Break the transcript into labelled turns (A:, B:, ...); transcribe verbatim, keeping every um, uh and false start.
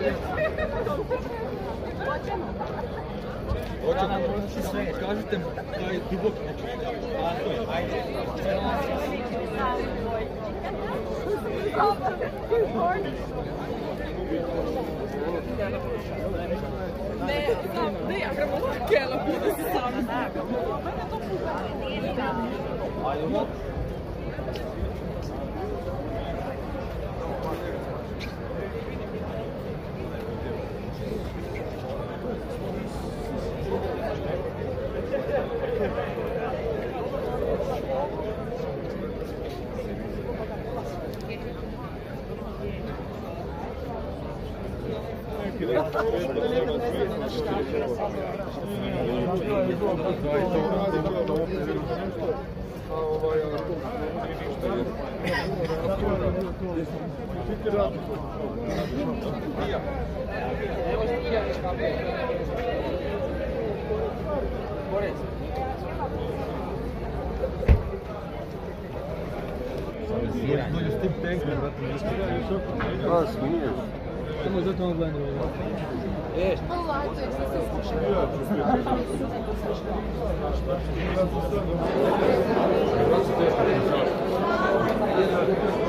A: Hoćemo. Kažite mi, taj dubok znači. Ajde.
B: Ne, znam, ne, ja gremo lakela, bude se sam.
A: Ajde. Dođe s tim tenkom, brate, ne smiješ.
C: Da, smiješ.
A: Samo zato ono gledanje ovo.
B: E, polagaj se se slušaj.